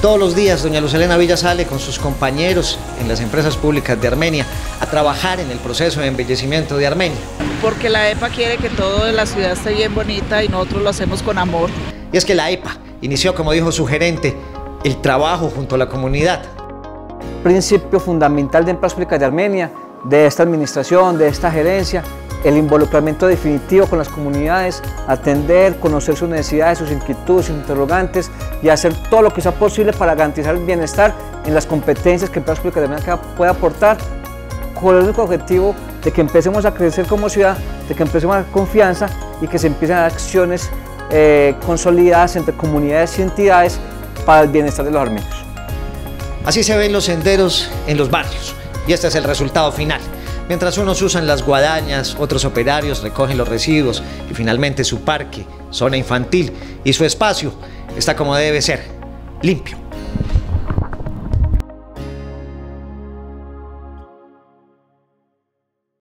Todos los días doña Luz Helena Villa sale con sus compañeros en las empresas públicas de Armenia a trabajar en el proceso de embellecimiento de Armenia. Porque la EPA quiere que todo en la ciudad esté bien bonita y nosotros lo hacemos con amor. Y es que la EPA inició, como dijo su gerente, el trabajo junto a la comunidad. Principio fundamental de Empresas Públicas de Armenia, de esta administración, de esta gerencia, el involucramiento definitivo con las comunidades, atender, conocer sus necesidades, sus inquietudes, sus interrogantes y hacer todo lo que sea posible para garantizar el bienestar en las competencias que Empresas Públicas de Armenia puede aportar, con el único objetivo de que empecemos a crecer como ciudad, de que empecemos a dar confianza y que se empiecen a dar acciones consolidadas entre comunidades y entidades para el bienestar de los armenios. Así se ven los senderos en los barrios y este es el resultado final. Mientras unos usan las guadañas, otros operarios recogen los residuos y finalmente su parque, zona infantil y su espacio está como debe ser, limpio.